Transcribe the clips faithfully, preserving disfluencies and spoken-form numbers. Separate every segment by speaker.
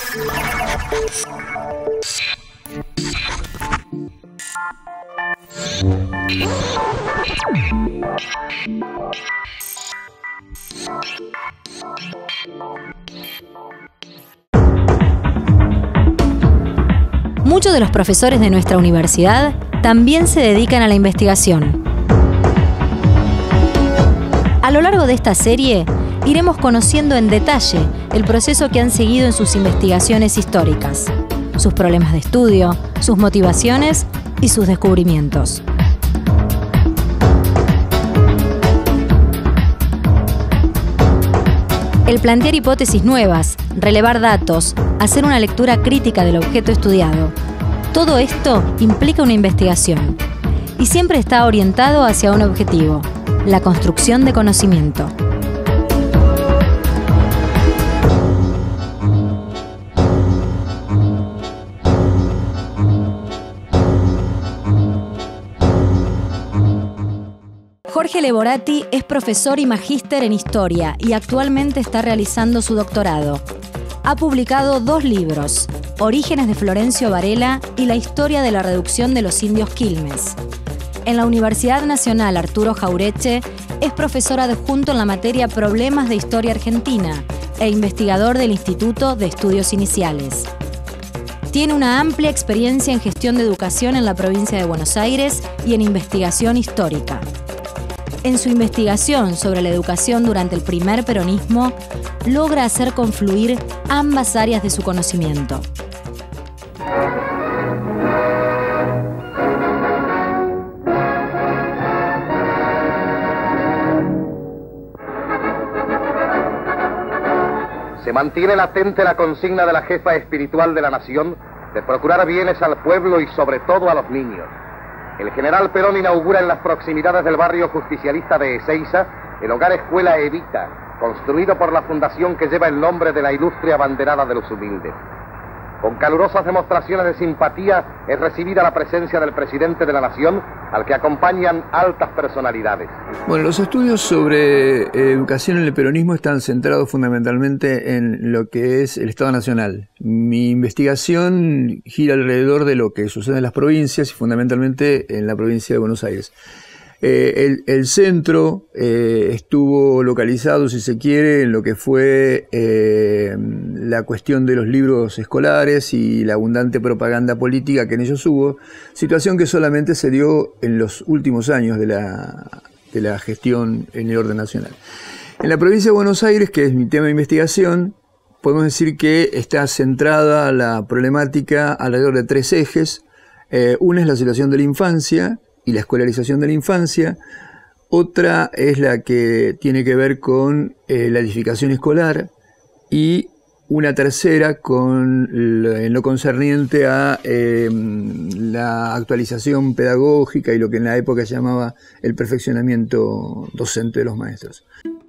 Speaker 1: Muchos de los profesores de nuestra universidad también se dedican a la investigación. A lo largo de esta serie, iremos conociendo en detalle el proceso que han seguido en sus investigaciones históricas, sus problemas de estudio, sus motivaciones y sus descubrimientos. El plantear hipótesis nuevas, relevar datos, hacer una lectura crítica del objeto estudiado, todo esto implica una investigación y siempre está orientado hacia un objetivo, la construcción de conocimiento. Jorge Leborati es profesor y magíster en Historia y actualmente está realizando su doctorado. Ha publicado dos libros, Orígenes de Florencio Varela y La historia de la reducción de los indios Quilmes. En la Universidad Nacional Arturo Jauretche es profesor adjunto en la materia Problemas de Historia Argentina e investigador del Instituto de Estudios Iniciales. Tiene una amplia experiencia en gestión de educación en la provincia de Buenos Aires y en investigación histórica. En su investigación sobre la educación durante el primer peronismo, logra hacer confluir ambas áreas de su conocimiento.
Speaker 2: Se mantiene latente la consigna de la jefa espiritual de la nación de procurar bienes al pueblo y sobre todo a los niños. El general Perón inaugura en las proximidades del barrio justicialista de Ezeiza el hogar escuela Evita, construido por la fundación que lleva el nombre de la ilustre abanderada de los humildes. Con calurosas demostraciones de simpatía es recibida la presencia del presidente de la nación, al que acompañan altas personalidades.
Speaker 3: Bueno, los estudios sobre eh, educación en el peronismo están centrados fundamentalmente en lo que es el Estado Nacional. Mi investigación gira alrededor de lo que sucede en las provincias y fundamentalmente en la provincia de Buenos Aires. Eh, el, el centro eh, estuvo localizado, si se quiere, en lo que fue eh, la cuestión de los libros escolares y la abundante propaganda política que en ellos hubo, situación que solamente se dio en los últimos años de la, de la gestión en el orden nacional. En la provincia de Buenos Aires, que es mi tema de investigación, podemos decir que está centrada la problemática alrededor de tres ejes. Eh, una es la situación de la infancia y la escolarización de la infancia. Otra es la que tiene que ver con eh, la edificación escolar, y una tercera con lo, en lo concerniente a eh, la actualización pedagógica y lo que en la época se llamaba el perfeccionamiento docente de los maestros.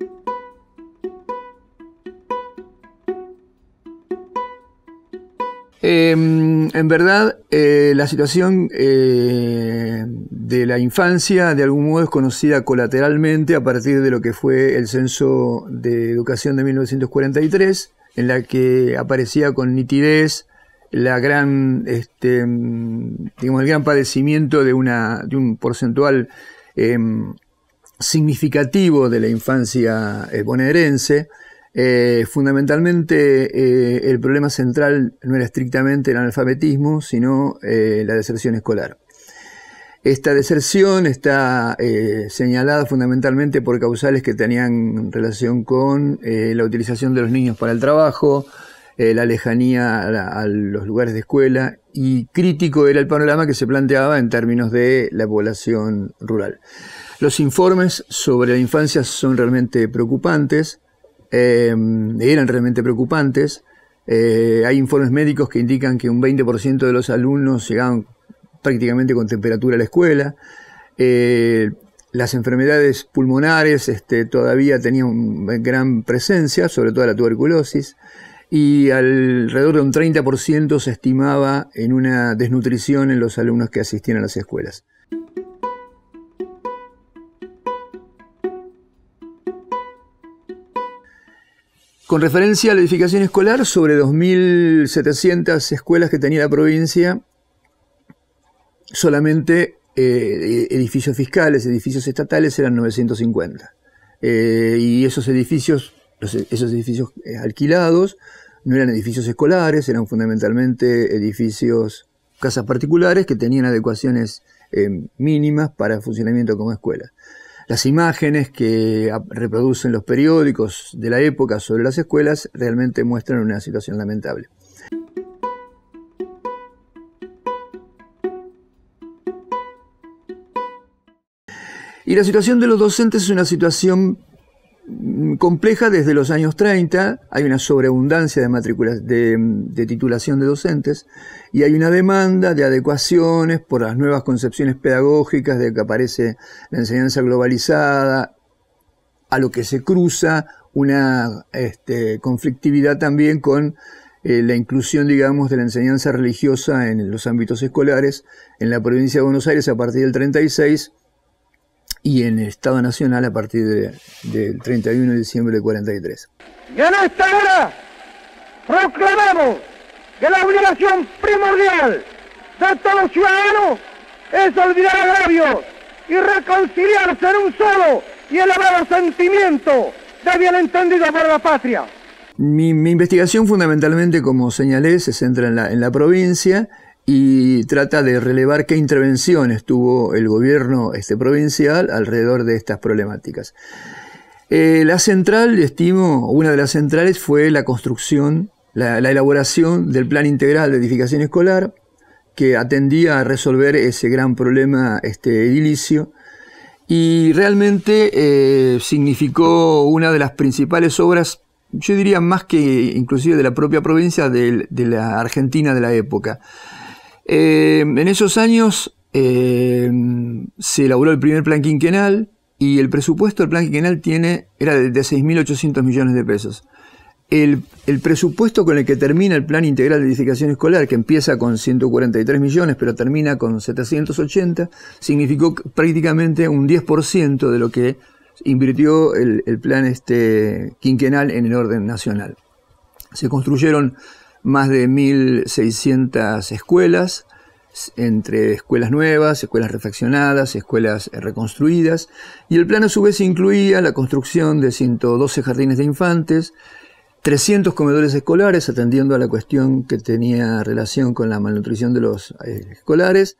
Speaker 3: Eh, en verdad, eh, la situación eh, de la infancia de algún modo es conocida colateralmente a partir de lo que fue el Censo de Educación de mil novecientos cuarenta y tres, en la que aparecía con nitidez la gran, este, digamos, el gran padecimiento de, una, de un porcentual eh, significativo de la infancia eh, bonaerense. Eh, fundamentalmente eh, el problema central no era estrictamente el analfabetismo, sino eh, la deserción escolar. Esta deserción está eh, señalada fundamentalmente por causales que tenían relación con eh, la utilización de los niños para el trabajo, eh, la lejanía a, la, a los lugares de escuela, y crítico era el panorama que se planteaba en términos de la población rural. Los informes sobre la infancia son realmente preocupantes. Eh, eran realmente preocupantes. Eh, hay informes médicos que indican que un veinte por ciento de los alumnos llegaban prácticamente con temperatura a la escuela. Eh, las enfermedades pulmonares este, todavía tenían gran presencia, sobre todo la tuberculosis, y alrededor de un treinta por ciento se estimaba en una desnutrición en los alumnos que asistían a las escuelas. Con referencia a la edificación escolar, sobre dos mil setecientas escuelas que tenía la provincia, solamente eh, edificios fiscales, edificios estatales eran novecientos cincuenta. Eh, y esos edificios, los, esos edificios alquilados, no eran edificios escolares, eran fundamentalmente edificios, casas particulares que tenían adecuaciones eh, mínimas para el funcionamiento como escuela. Las imágenes que reproducen los periódicos de la época sobre las escuelas realmente muestran una situación lamentable. Y la situación de los docentes es una situación compleja desde los años treinta. Hay una sobreabundancia de, matrículas, de, de titulación de docentes y hay una demanda de adecuaciones por las nuevas concepciones pedagógicas de que aparece la enseñanza globalizada, a lo que se cruza una este, conflictividad también con eh, la inclusión, digamos, de la enseñanza religiosa en los ámbitos escolares en la provincia de Buenos Aires a partir del treinta y seis y en el Estado Nacional a partir de, del treinta y uno de diciembre de cuarenta y tres.
Speaker 4: Y en esta hora proclamamos que la obligación primordial de todo ciudadano es olvidar agravios y reconciliarse en un solo y elevado sentimiento de bien entendido por la patria.
Speaker 3: Mi, mi investigación fundamentalmente, como señalé, se centra en la, en la provincia y trata de relevar qué intervenciones tuvo el gobierno este, provincial alrededor de estas problemáticas. Eh, la central, estimo, una de las centrales fue la construcción, la, la elaboración del Plan Integral de Edificación Escolar, que atendía a resolver ese gran problema este, edilicio, y realmente eh, significó una de las principales obras, yo diría más que inclusive de la propia provincia, de, de la Argentina de la época. Eh, en esos años eh, se elaboró el primer plan quinquenal y el presupuesto del plan quinquenal tiene, era de, de seis mil ochocientos millones de pesos. El, el presupuesto con el que termina el Plan Integral de Edificación Escolar, que empieza con ciento cuarenta y tres millones pero termina con setecientos ochenta, significó prácticamente un diez por ciento de lo que invirtió el, el plan este quinquenal en el orden nacional. Se construyeron más de mil seiscientas escuelas, entre escuelas nuevas, escuelas refaccionadas, escuelas reconstruidas, y el plan a su vez incluía la construcción de ciento doce jardines de infantes, trescientos comedores escolares, atendiendo a la cuestión que tenía relación con la malnutrición de los eh, escolares,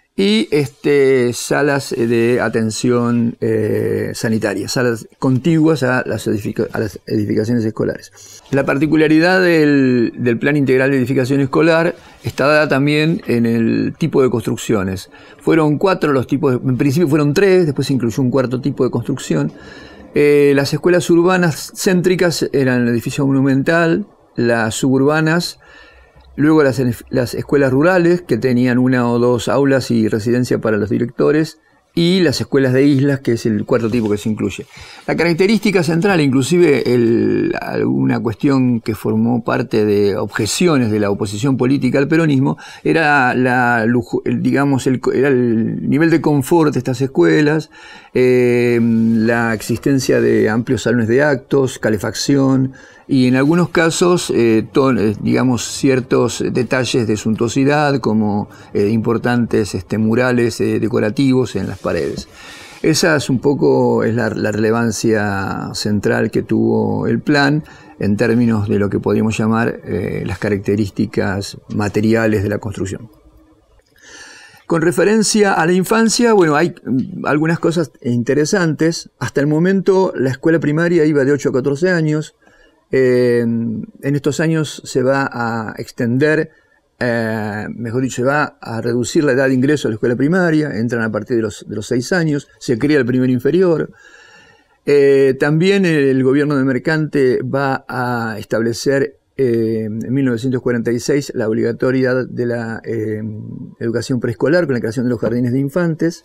Speaker 3: y este, salas de atención eh, sanitaria, salas contiguas a las, edific a las edificaciones escolares. La particularidad del, del Plan Integral de Edificación Escolar está dada también en el tipo de construcciones. Fueron cuatro los tipos, de, en principio fueron tres, después se incluyó un cuarto tipo de construcción. Eh, las escuelas urbanas céntricas eran el edificio monumental, las suburbanas, luego las, las escuelas rurales, que tenían una o dos aulas y residencia para los directores, y las escuelas de islas, que es el cuarto tipo que se incluye. La característica central, inclusive el, alguna cuestión que formó parte de objeciones de la oposición política al peronismo, era, la, el, digamos, el, era el nivel de confort de estas escuelas, eh, la existencia de amplios salones de actos, calefacción, y en algunos casos, eh, to, eh, digamos, ciertos detalles de suntuosidad, como eh, importantes este, murales eh, decorativos en las paredes. Esa es un poco es la, la relevancia central que tuvo el plan en términos de lo que podríamos llamar eh, las características materiales de la construcción. Con referencia a la infancia, bueno, hay algunas cosas interesantes. Hasta el momento la escuela primaria iba de ocho a catorce años. Eh, en estos años se va a extender, eh, mejor dicho, se va a reducir la edad de ingreso a la escuela primaria, entran a partir de los, de los seis años, se crea el primer inferior. Eh, también el gobierno de Mercante va a establecer eh, en mil novecientos cuarenta y seis la obligatoriedad de la eh, educación preescolar con la creación de los jardines de infantes.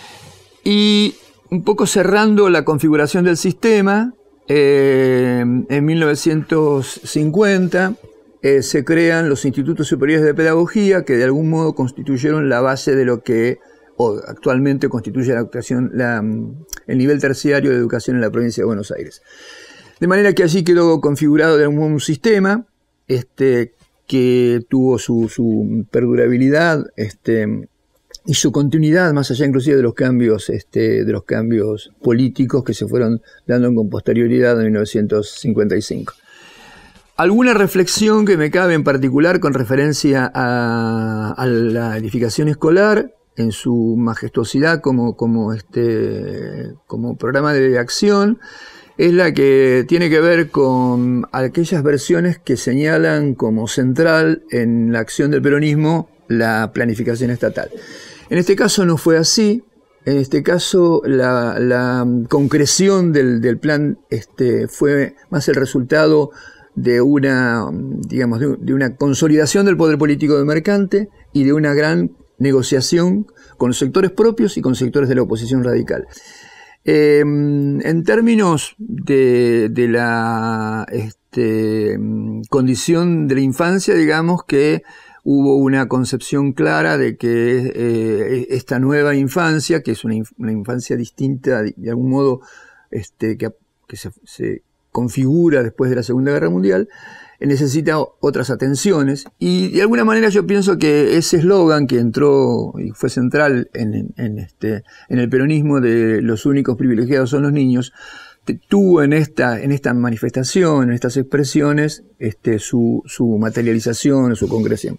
Speaker 3: Y un poco cerrando la configuración del sistema, Eh, en mil novecientos cincuenta eh, se crean los institutos superiores de pedagogía, que de algún modo constituyeron la base de lo que o actualmente constituye la educación, la, el nivel terciario de educación en la provincia de Buenos Aires. De manera que allí quedó configurado de algún un sistema este, que tuvo su, su perdurabilidad este, y su continuidad, más allá inclusive de los cambios, este, de los cambios políticos que se fueron dando con posterioridad en mil novecientos cincuenta y cinco. Alguna reflexión que me cabe en particular con referencia a, a la edificación escolar en su majestuosidad como, como, este, como programa de acción es la que tiene que ver con aquellas versiones que señalan como central en la acción del peronismo la planificación estatal. En este caso no fue así. En este caso la, la concreción del, del plan este, fue más el resultado de una, digamos, de, de una consolidación del poder político del mercante y de una gran negociación con sectores propios y con sectores de la oposición radical. Eh, en términos de, de la este, condición de la infancia, digamos que hubo una concepción clara de que eh, esta nueva infancia, que es una, inf una infancia distinta, de, de algún modo, este, que, que se, se configura después de la Segunda Guerra Mundial, necesita otras atenciones, y de alguna manera yo pienso que ese eslogan que entró y fue central en, en, este, en el peronismo de los únicos privilegiados son los niños, tuvo en esta, en esta manifestación, en estas expresiones, este, su, su materialización, su concreción.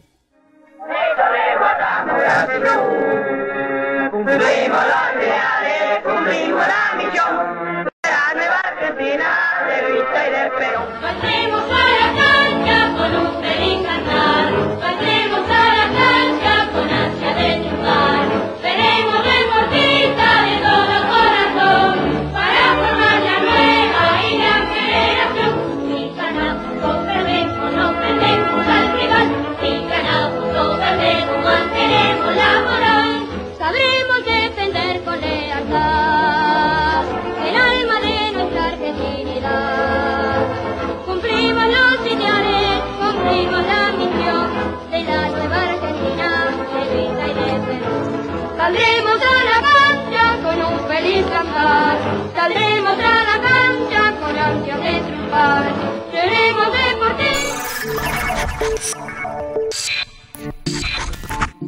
Speaker 5: Cumplimos los ideales, cumplimos la misión de la nueva Argentina, de Vista y de Perón.
Speaker 6: Pasemos a la cancha con un feliz cantar, pasemos a la cancha con ansia de triunfar, seremos deportistas de todo corazón, para formar la nueva y gran generación. Si ganamos o perdemos, no perdemos al rival, si ganamos o perdemos, mantenemos la moral. Sabremos defender con lealtad el alma de nuestra argentinidad. Cumplimos los ideales, cumplimos la misión de la nueva Argentina, de Vista y de Perón. Saldremos a la cancha con un feliz cantar, saldremos a la cancha con ansia de triunfar, seremos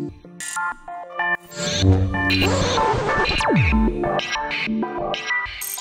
Speaker 6: deportistas.